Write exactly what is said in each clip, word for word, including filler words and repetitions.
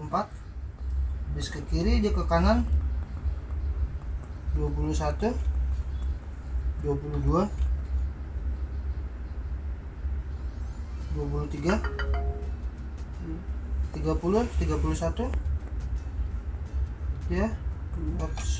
empat. Habis ke kiri dia ke kanan dua puluh satu, dua puluh dua, dua puluh tiga, tiga puluh, tiga puluh satu. Ya. Oops.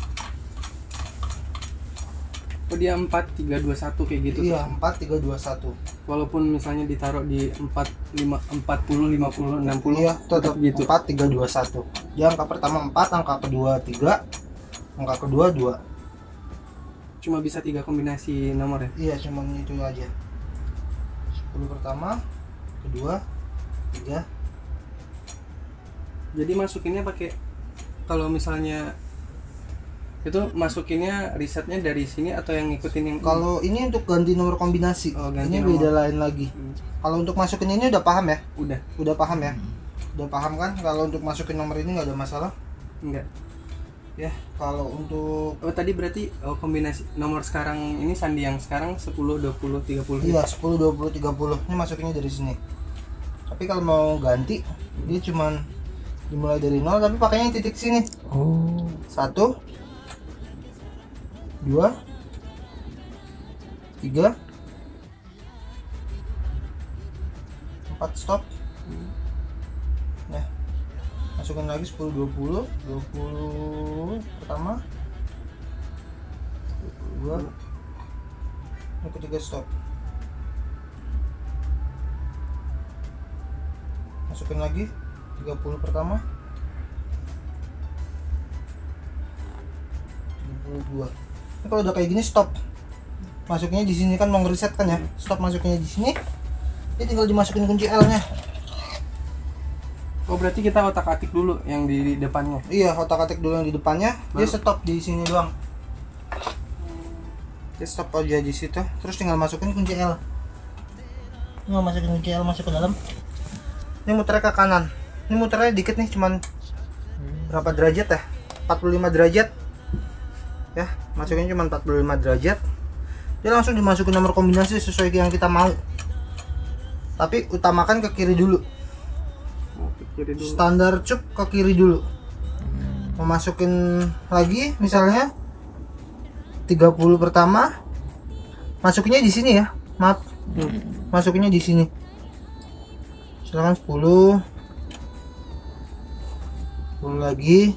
Oh dia empat tiga dua satu kayak gitu. Iya, empat tiga dua satu. Walaupun misalnya ditaruh di empat lima empat puluh lima puluh enam puluh iya, tetap gitu. empat tiga dua satu. Dia angka pertama empat, angka kedua tiga, angka kedua dua. Cuma bisa tiga kombinasi nomor ya? Iya, cuma itu aja. sepuluh pertama, kedua, tiga. Jadi masukinnya pakai, kalau misalnya itu masukinnya risetnya dari sini atau yang ngikutin yang Kalau ini untuk ganti nomor kombinasi. Oh, ganti ini nomor. beda lain lagi. Hmm. Kalau untuk masukin ini udah paham ya? Udah. Udah paham ya? Udah paham kan? Kalau untuk masukin nomor ini nggak ada masalah. Enggak. Ya, kalau untuk Oh tadi berarti oh, kombinasi nomor sekarang ini sandi yang sekarang sepuluh, dua puluh, tiga puluh. iya sepuluh, dua puluh, tiga puluh. Ini masukinnya dari sini. Tapi kalau mau ganti, dia cuman dimulai dari nol tapi pakainya titik sini. Oh. Satu, dua, tiga, empat, stop. Nah, masukin lagi sepuluh, dua puluh, dua puluh pertama, dua puluh dua, yang ketiga stop. Masukin lagi tiga puluh pertama, tiga puluh dua. Ini kalau udah kayak gini stop. Masuknya di sini kan mau ngereset kan ya. Stop masuknya di sini. Ini tinggal dimasukin kunci L-nya. Oh berarti kita otak-atik dulu yang di depannya. Iya, otak-atik dulu yang di depannya. Dia stop di sini doang. Dia stop aja di situ. Terus tinggal masukin kunci L. Tinggal masukin kunci L masuk ke dalam. Ini muternya ke kanan. Ini muternya dikit nih, cuman berapa derajat ya? empat puluh lima derajat. Ya, masukin cuma empat puluh lima derajat. Dia langsung dimasukin nomor kombinasi sesuai yang kita mau. Tapi utamakan ke kiri dulu. Oh, ke kiri dulu. Standar cup ke kiri dulu. Memasukin lagi misalnya tiga puluh pertama. Masukinnya di sini ya. Maaf. Masukinnya di sini. Silakan sepuluh. sepuluh lagi.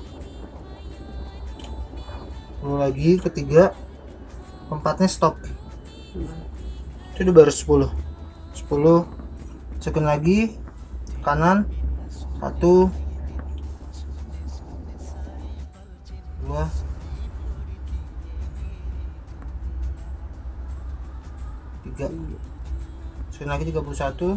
sepuluh lagi, ketiga, keempatnya stop. Itu udah baru sepuluh. sepuluh. Masukin lagi kanan. Satu, dua, tiga. Masukin lagi tiga puluh satu,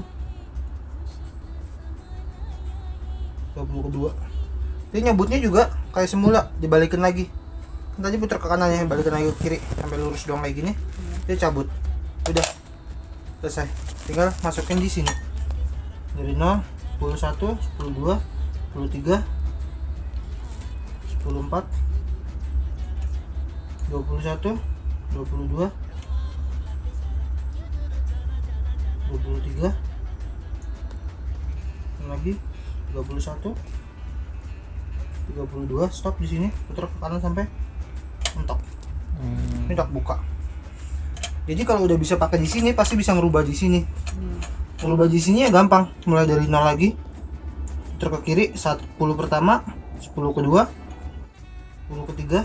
tiga puluh kedua. Dia nyebutnya juga kayak semula, dibalikin lagi. Tadi putar ke kanan ya, balikin lagi ke kiri sampai lurus doang kayak gini. Dia cabut. Udah selesai. Tinggal masukin di sini. Dari nol, sepuluh satu, sepuluh dua, sepuluh tiga, sepuluh empat, dua puluh satu, dua puluh dua, dua puluh tiga. Lagi tiga puluh satu, tiga puluh dua, stop di sini, putar ke kanan sampai mentok. Hmm. Ini tak buka. Jadi kalau udah bisa pakai di sini pasti bisa ngerubah di sini. Hmm. Ngerubah di sini ya gampang. Mulai dari nol lagi. Putar ke kiri, sepuluh pertama, sepuluh kedua, sepuluh ketiga.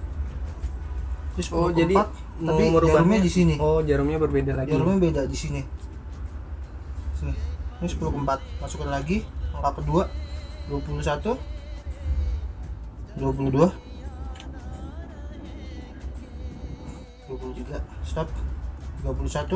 Oh, jadi tapi jarumnya di sini. Oh, jarumnya berbeda lagi. Jarumnya beda di sini. Sini. Ini sepuluh keempat. Masukin lagi angka kedua, dua puluh satu, dua puluh dua, dua puluh tiga, stop, tiga puluh satu,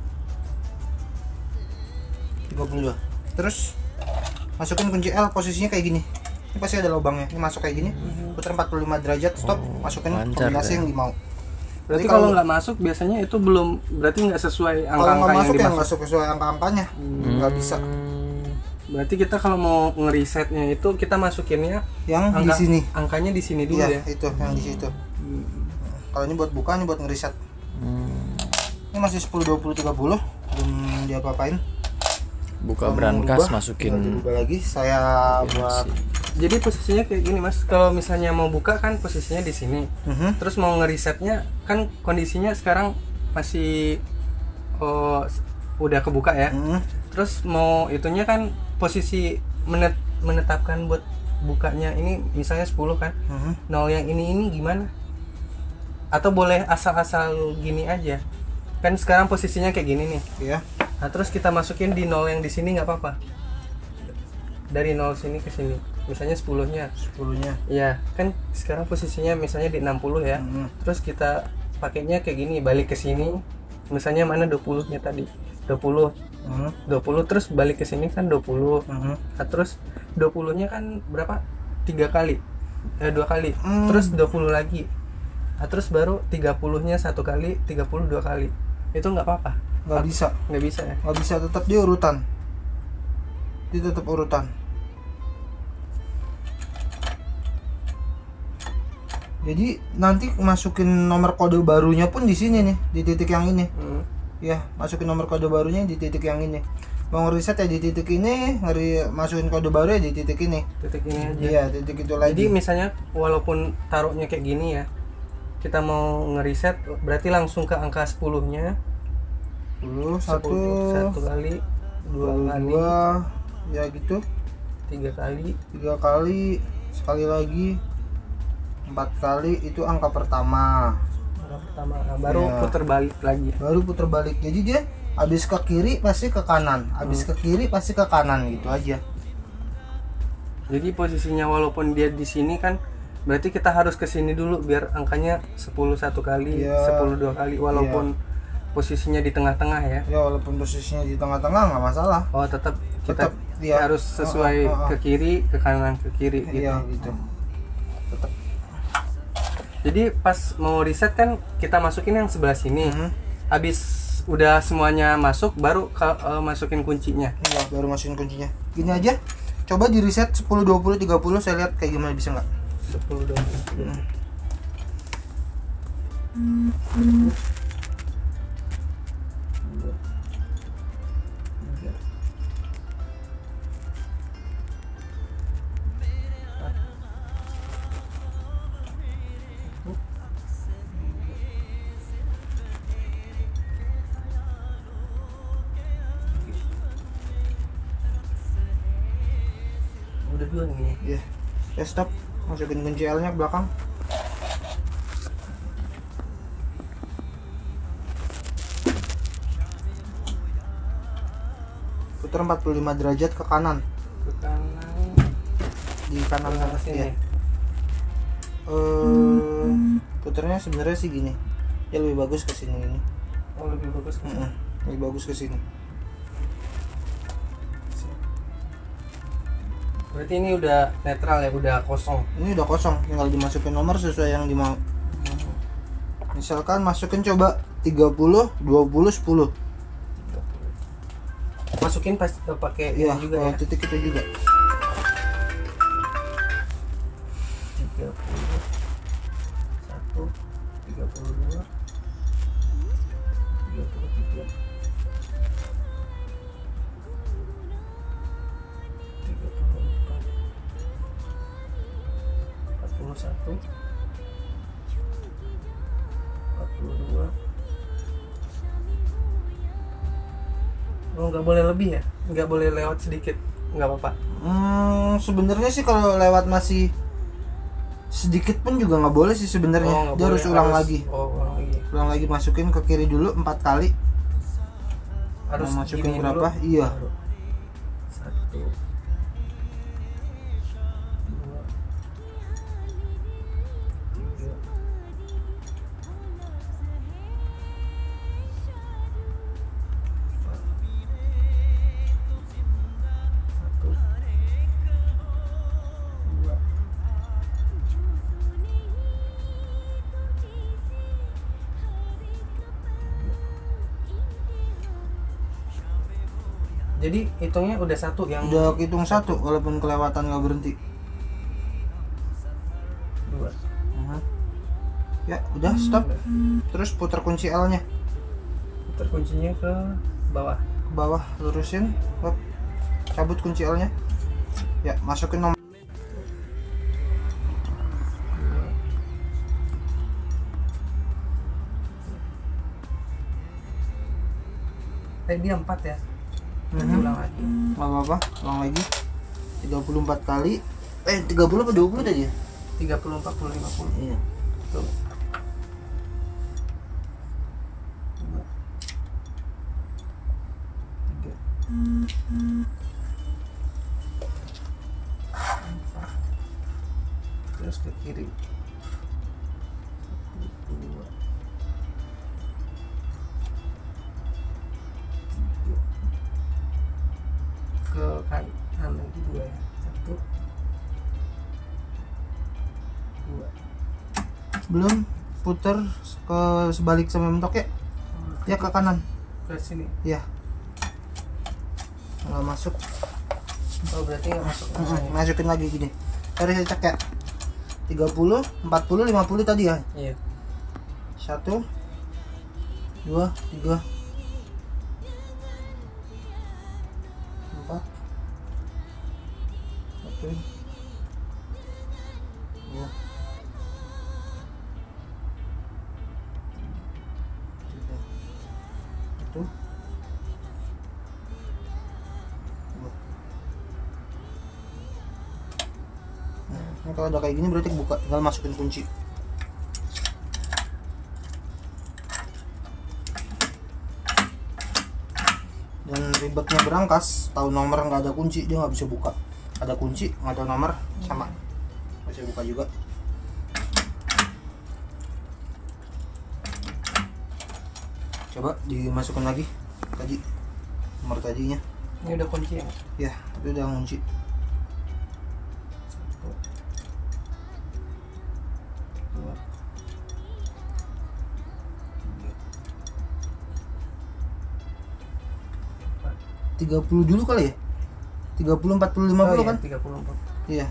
tiga puluh dua. Terus masukin kunci L, posisinya kayak gini. Ini pasti ada lubangnya. Ini masuk kayak gini. Putar empat puluh lima derajat, stop, masukin kombinasi ya, yang dimau. Berarti kalau nggak masuk biasanya itu belum, berarti nggak sesuai angka-angka yang dimasuk. Kalau nggak masuk ya dimasuk. nggak sesuai angka-angkanya, nggak hmm. bisa. Berarti kita kalau mau ngerisetnya itu kita masukinnya yang angka, di sini. Angkanya di sini dulu ya. Ya. Itu yang di situ. Hmm. Kalau ini buat buka, ini buat ngeriset. Hmm. Ini masih sepuluh, dua puluh, tiga puluh, belum diapa-apain. buka Kalau mau brankas rubah, masukin tinggal dirubah lagi. Saya buat Jadi posisinya kayak gini mas, kalau misalnya mau buka kan posisinya di sini. Mhm. Terus mau ngerisetnya kan kondisinya sekarang masih oh, s- udah kebuka ya. Mhm. Terus mau itunya kan posisi menet- menetapkan buat bukanya ini misalnya sepuluh kan. Mhm. Nol yang ini ini gimana? Atau boleh asal-asal gini aja? Kan sekarang posisinya kayak gini nih. Ya. Nah, terus kita masukin di nol yang di sini nggak apa-apa. Dari nol sini ke sini. Misalnya sepuluh-nya. sepuluh-nya. Iya, kan sekarang posisinya misalnya di enam puluh ya. Mhm. Terus kita pakainya kayak gini, balik ke sini. Misalnya mana dua puluh-nya tadi? dua puluh. Mhm. dua puluh terus balik ke sini kan dua puluh. Mhm. Nah, terus dua puluh-nya kan berapa? tiga kali. Eh dua kali. Hmm. Terus dua puluh lagi. Nah, terus baru tiga puluh-nya satu kali, tiga puluh dua kali. Itu nggak apa-apa. Nggak bisa. Nggak bisa ya. Nggak bisa, tetap dia urutan. Dia tetap urutan. Jadi nanti masukin nomor kode barunya pun di sini nih, di titik yang ini. Hmm. Ya, masukin nomor kode barunya di titik yang ini. Mau ngeriset ya di titik ini, ngeri masukin kode baru ya di titik ini. Titik ini aja. Iya, titik itu lagi. Jadi misalnya walaupun taruhnya kayak gini ya, kita mau ngeriset berarti langsung ke angka sepuluh-nya. sepuluh, satu, satu kali, dua kali, dua, ya gitu, tiga kali, tiga kali, sekali lagi, empat kali, itu angka pertama. angka pertama. Nah, baru Ya. puter balik lagi. Baru putar balik. Jadi dia habis ke kiri pasti ke kanan, habis Hmm. ke kiri pasti ke kanan gitu aja. Jadi posisinya walaupun dia di sini kan berarti kita harus ke sini dulu biar angkanya sepuluh satu kali, Iya. sepuluh dua kali walaupun posisinya di tengah-tengah ya. Ya walaupun posisinya di tengah-tengah nggak masalah. Oh, tetap kita Tetap, iya. harus sesuai Oh, oh, oh, oh. ke kiri, ke kanan, ke kiri gitu. Iya gitu. Tetap. Jadi pas mau reset kan kita masukin yang sebelah sini. Mhm. Habis udah semuanya masuk baru ka- eh, masukin kuncinya. Iya, baru masukin kuncinya. Gini aja. Coba di reset sepuluh, dua puluh, tiga puluh, saya lihat kayak gimana, bisa nggak? sepuluh dua puluh. Hmm. Udah dua nih. Iya. Ya stop. Masukin kunci L-nya ke belakang. Putar empat puluh lima derajat ke kanan. Ke kanan. Di kanan Kanan atas sini. ya. Eh, putarnya sebenarnya sih gini. Ya lebih bagus ke sini ini. Oh, lebih bagus ke Mm-mm. Lebih bagus ke sini. Berarti ini udah netral ya, udah kosong. Ini udah kosong, tinggal dimasukin nomor sesuai yang dimau. Misalkan masukin coba tiga puluh, dua puluh, sepuluh. Masukin pas eh, pakai Iya, ini juga oh, ya. titik itu juga. tiga puluh satu, tiga puluh dua, tiga puluh tiga, tiga puluh empat, empat puluh satu, empat puluh dua. Oh, nggak boleh lebih ya? Nggak boleh lewat sedikit? Nggak apa-apa? Hmm, sebenarnya sih kalau lewat masih sedikit pun juga nggak boleh sih sebenarnya. Oh, nggak Dia boleh, harus ulang lagi. Oh, ulang lagi. Ulang lagi, masukin ke kiri dulu empat kali. Harus Mau masukin gini berapa? dulu. Iya. Baru. Satu, dua, tiga, empat, satu, dua, jadi hitungnya udah satu yang Udah hitung satu, walaupun kelewatan nggak berhenti. dua. Mhm. Ya, udah stop. Terus putar kunci L-nya Putar kuncinya ke bawah. ke bawah, lurusin. Hop. cabut kunci L nya ya, masukin nomor. Eh dia empat ya. Nanti Mhm. ulang lagi. Nggak apa-apa, ulang lagi tiga puluh empat kali. Eh tiga puluh apa dua puluh tadi ya? tiga puluh, empat puluh, lima puluh. Iya. Tuh. Tiga. Empat. Terus ke kiri. Satu, dua. Tiga. Ke kanan lagi dua ya. Satu. Dua. Belum puter ke sebalik sama mentok ya? Ya ke kanan. Ke sini. Ya. Nggak masuk. Oh berarti nggak masuk. Mhm, masukin lagi gini. Tadi saya cek ya. tiga puluh, empat puluh, lima puluh tadi ya. Iya. Satu, dua, tiga, empat, satu, dua, tiga, satu, dua. Nah, ini kalau udah kayak gini berarti buka, tinggal masukin kunci. Dan ribetnya berangkas, tahu nomor nggak ada kunci dia nggak bisa buka, ada kunci nggak tahu nomor sama nggak bisa buka juga. Coba dimasukin lagi tadi nomor tadinya. Ini udah kunci ya. Ya itu udah kunci. Satu. Dua. Tiga. Empat. tiga puluh dulu kali ya, tiga puluh, empat puluh, lima puluh Oh, iya, kan. tiga puluh empat. Iya.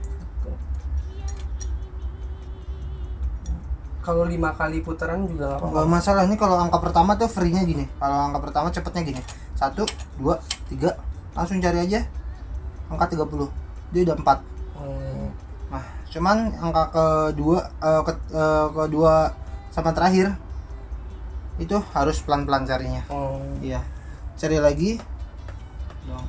Kalau lima kali putaran juga nggak apa-apa. Nggak masalah, ini kalau angka pertama tuh free nya gini, kalau angka pertama cepetnya gini, satu, dua, tiga, langsung cari aja angka tiga puluh, dia udah empat. Hmm. Nah, cuman angka kedua, eh, ke, eh, kedua sama terakhir itu harus pelan-pelan carinya. Hmm. Iya, cari lagi. Dong.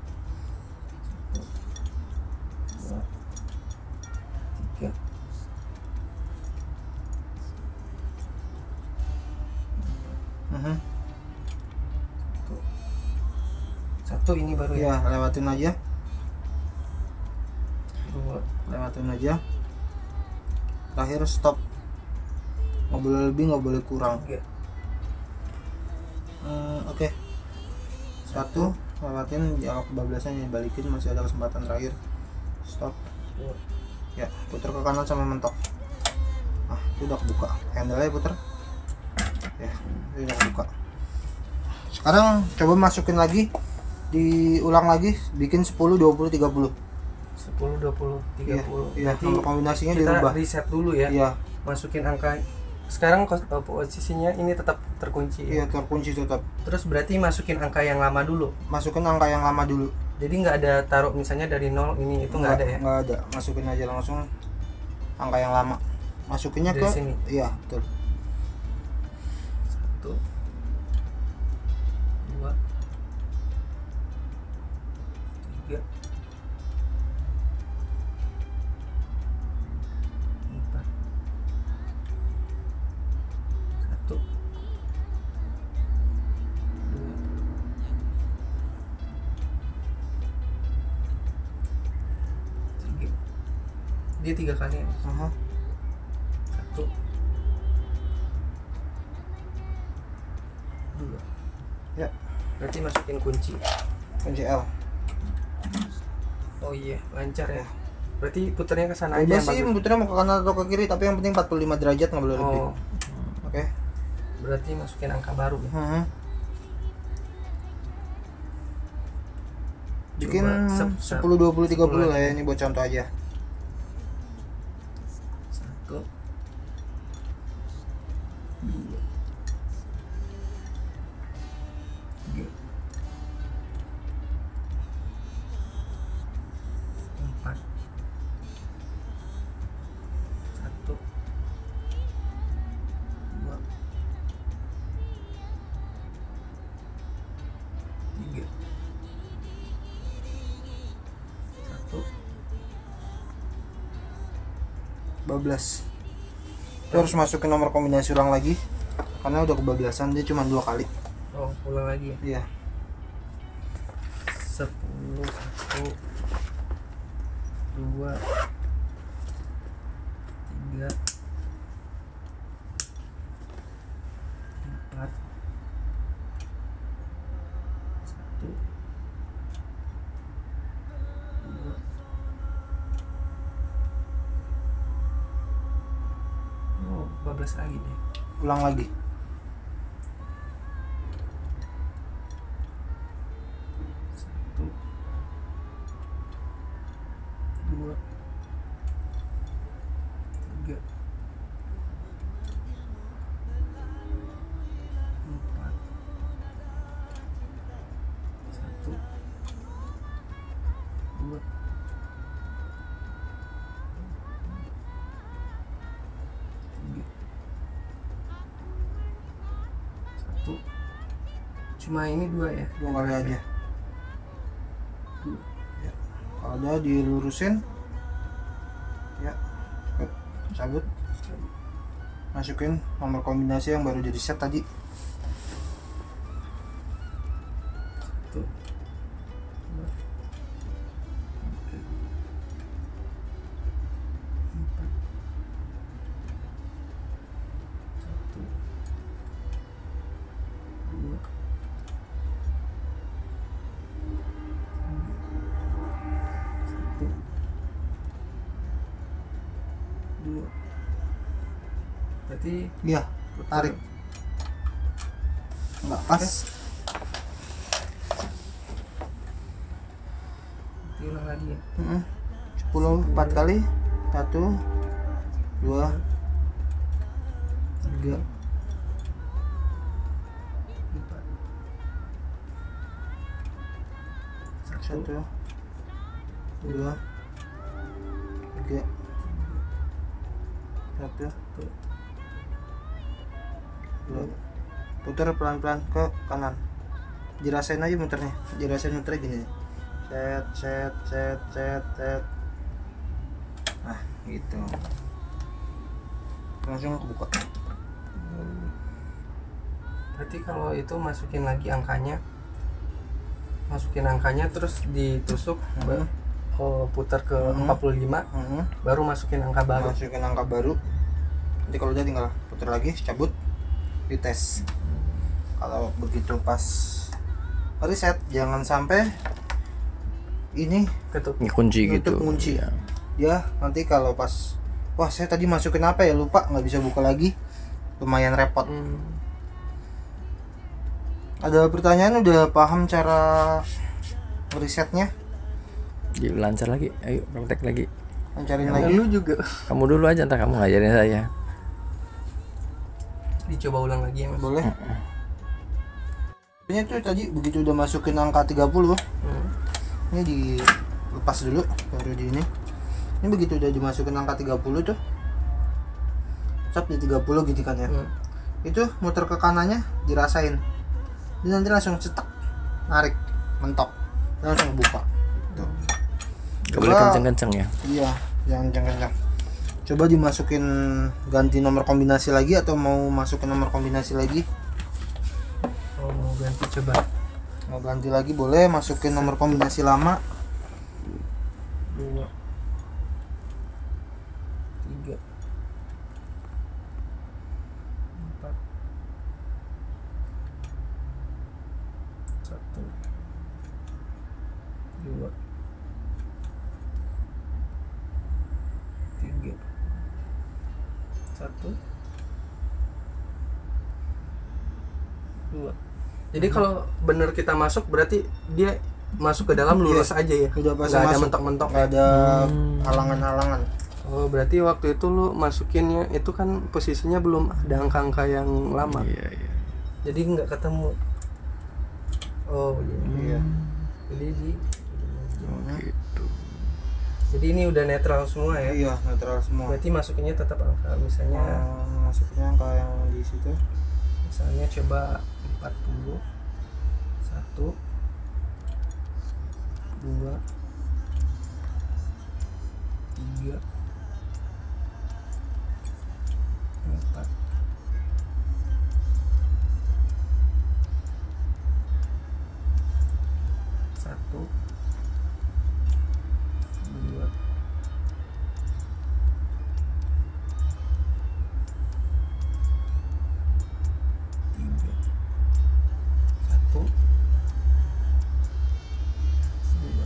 Dua. Tiga. Mhm. Satu. Satu ini baru ya. Iya, lewatin aja, Dua. lewatin aja. Terakhir stop. Nggak boleh lebih, nggak boleh kurang. Tiga. Hmm, Oke. Satu, lewatin yang kebablasan yang balikin, masih ada kesempatan terakhir. Stop. Dua. Ya, putar ke kanan sama mentok. Ah, itu udah kebuka. Handle-nya putar. Ya, itu udah kebuka. Sekarang coba masukin lagi, diulang lagi, bikin sepuluh, dua puluh, tiga puluh. Sepuluh, dua puluh, tiga puluh. Iya, Berarti nomor kombinasinya kita dirubah. reset dulu ya. Iya, Masukin angka. Sekarang kos- eh, posisinya ini tetap terkunci. iya Ya? terkunci tetap. Terus berarti masukin angka yang lama dulu. Masukin angka yang lama dulu. Jadi nggak ada taruh misalnya dari nol ini itu nggak ada ya. Nggak ada, masukin aja langsung angka yang lama. Masukinnya Dari ke sini? Iya, betul. Satu. Dua. Tiga. Empat. Satu. Dua. Tiga. Dia tiga kali ya. Aha. Satu. Dua. Ya, Berarti masukin kunci. kunci L. Oh iya, lancar ya. Berarti puternya ke sana aja Udah yang sih, bagus. putarnya mau ke kanan atau ke kiri, tapi yang penting empat puluh lima derajat, nggak boleh lebih. Oh, Oke. berarti masukin angka baru ya. Mhm. Bikin Coba sep- sep- sepuluh, dua puluh, tiga puluh sepuluh lah ya, aja. ini buat contoh aja. Satu. Dua. Tiga. Satu. Bablas. Itu harus masukin nomor kombinasi ulang lagi karena udah kebablasan, dia cuma dua kali. Oh, ulang lagi ya? Iya. Sepuluh. Satu, dua, tiga, empat, satu, dua, oh bablas lagi deh. Ulang lagi. Satu, dua, tiga, empat, satu, dua, tiga, satu. Cuma ini dua ya? Dua kali aja. Dua. Ya. Kalau udah dilurusin, ya, cabut, masukin nomor kombinasi yang baru jadi set tadi. Satu, dua, tiga, empat, satu, dua, satu, dua. Berarti Iya, tarik. Nggak pas. Berarti ulang lagi ya. Mm-mm. sepuluh empat kali. Satu, dua, tiga, Empat, satu, dua, tiga, satu, dua. Putar pelan-pelan ke kanan. Dirasain aja muternya. Dirasain muternya gini. Set, set, set, set, set. Nah, gitu. Langsung kebuka. Berarti kalau itu masukin lagi angkanya, masukin angkanya terus ditusuk, Hmm. ba- oh, putar ke Hmm. empat puluh lima, Hmm. baru masukin angka baru. Masukin angka baru. Nanti kalau udah tinggal putar lagi, cabut, dites. Kalau begitu pas reset, jangan sampai ini Ketuk. kunci gitu nutup kunci. ya. Ya, nanti kalau pas, wah saya tadi masukin apa ya, lupa, nggak bisa buka lagi, lumayan repot. Hmm. Ada pertanyaan, udah paham cara resetnya? Jadi lancar lagi, ayo praktek lagi. Lancarin Yang lagi. dulu juga Kamu dulu aja, ntar kamu ngajarin saya. dicoba ulang lagi ya mas. Boleh. Ini tuh tadi begitu udah masukin angka tiga puluh, Hmm. ini dilepas dulu, baru di ini. Ini begitu udah dimasukin angka tiga puluh tuh, cap di tiga puluh gitu kan ya. Hmm. Itu muter ke kanannya, dirasain. Dia nanti langsung cetak, narik, mentok, dan langsung buka. Gitu. Gak boleh kenceng-kenceng ya. Iya, jangan kenceng-kenceng. Coba dimasukin, ganti nomor kombinasi lagi atau mau masukin nomor kombinasi lagi? Oh, mau ganti coba. Mau ganti lagi boleh, masukin nomor kombinasi lama. Dua, tiga, empat, satu, dua, tiga, satu, dua. Jadi kalau bener kita masuk berarti dia masuk ke dalam lurus aja ya. Udah pasti Nggak ada masuk. mentok-mentok. Nggak ada Hmm. halangan-halangan. Oh, berarti waktu itu lu masukinnya itu kan posisinya belum ada angka-angka yang lama. Iya, iya. Jadi nggak ketemu. Oh iya. Iya. Jadi di Oh, gitu. jadi ini udah netral semua ya. Iya, netral semua. Berarti masukinnya tetap angka. Misalnya Oh, masuknya angka yang di situ. misalnya coba empat puluh satu dua tiga, empat, satu, dua, tiga, satu, dua.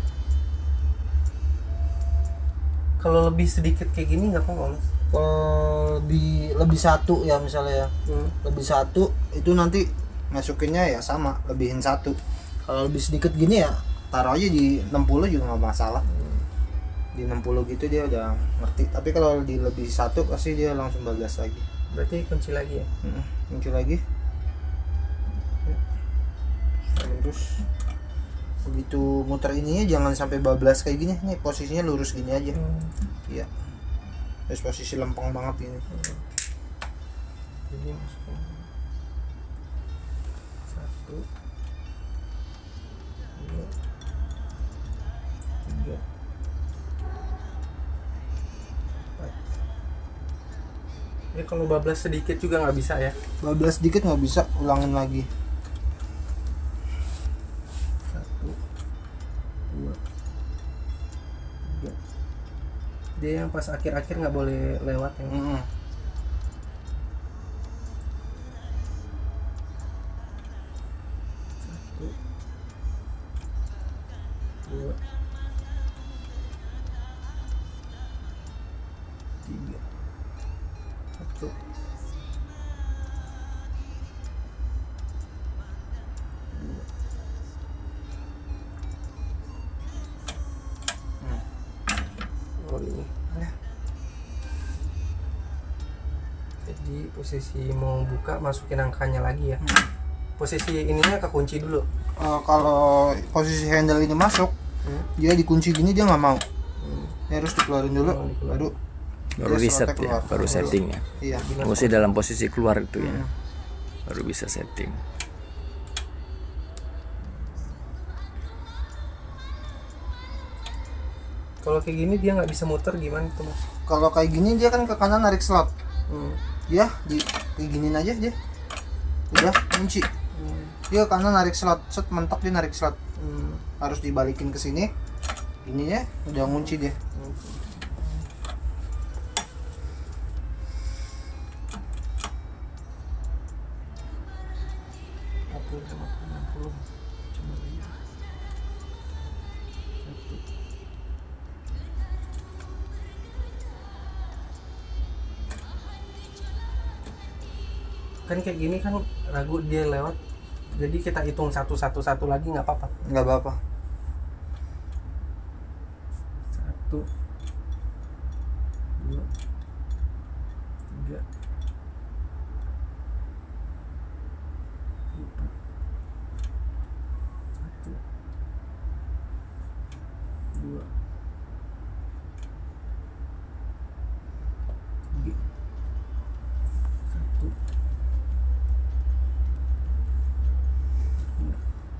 Kalau lebih sedikit kayak gini nggak apa-apa mas? Kalau lebih lebih satu ya misalnya ya, Hmm. lebih satu itu nanti masukinnya ya sama, lebihin satu. Kalau lebih sedikit gini ya taruh aja di enam puluh juga nggak masalah. Di enam puluh gitu dia udah ngerti. Tapi kalau di lebih satu pasti dia langsung bablas lagi. Berarti kunci lagi ya? Mm-mm, muncul lagi. Ya. Lurus. Begitu muter ininya jangan sampai bablas kayak gini. Nih posisinya lurus gini aja. Iya. Terus posisi lempeng banget ini. Jadi masukin satu, dua, tiga, empat. Ini kalau bablas sedikit juga nggak bisa ya? Bablas dikit nggak bisa, ulangin lagi. Satu, dua, tiga. Dia yang pas akhir-akhir nggak boleh lewat ya? Mm-mm. Satu, dua, tiga, satu, dua. Oh ini. Jadi posisi mau buka masukin angkanya lagi ya. Posisi ininya kekunci dulu. Eh, kalau posisi handle ini masuk, Hmm. dia dikunci gini dia nggak mau. Hmm. Dia harus dikeluarin dulu, Oh, dikeluarin. baru Baru dia reset slotnya ya, keluar. baru setting ya. Iya. Mesti dalam posisi keluar itu ya. Hmm. Baru bisa setting. Kalau kayak gini dia nggak bisa muter gimana tuh mas? Kalau kayak gini dia kan ke kanan narik slot. Hmm. Dia di kayak giniin aja dia. Udah kunci. Hmm. Dia ke kanan narik slot, set mentok dia narik slot. Hmm. Harus dibalikin ke sini. Ininya udah ngunci dia. empat puluh, lima puluh, enam puluh. Coba lagi. Satu. Kan kayak gini kan ragu dia lewat, jadi kita hitung satu satu satu lagi nggak apa-apa. Nggak apa-apa. Satu, dua, tiga, empat, satu, dua, tiga, satu, dua.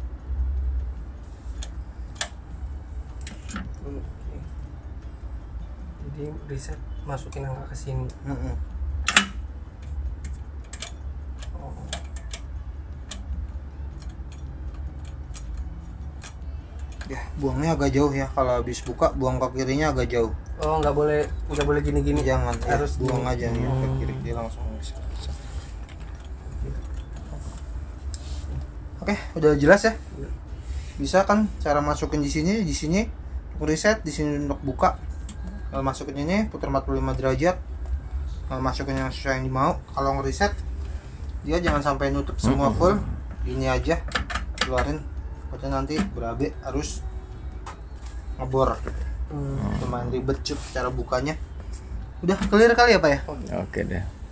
Oke. Jadi reset masukin angka ke sini. Mm-mm. Oh. Ya, buangnya agak jauh ya. Kalau habis buka, buang ke kirinya agak jauh. Oh, nggak boleh nggak boleh gini-gini. Jangan, ya, Harus buang gini. aja ya, ke Hmm. kiri dia langsung bisa. Oke, udah jelas ya. Bisa kan cara masukin di sini, di sini untuk reset, di sini untuk buka. Kalau masukin ini putar empat puluh lima derajat. Kalau masukin yang sesuai yang dimau. Kalau ngereset dia jangan sampai nutup semua full. Ini aja keluarin. Pokoknya nanti berabe harus ngebor. Hmm. Lumayan ribet cuy cara bukanya. Udah clear kali ya Pak ya? Oke deh.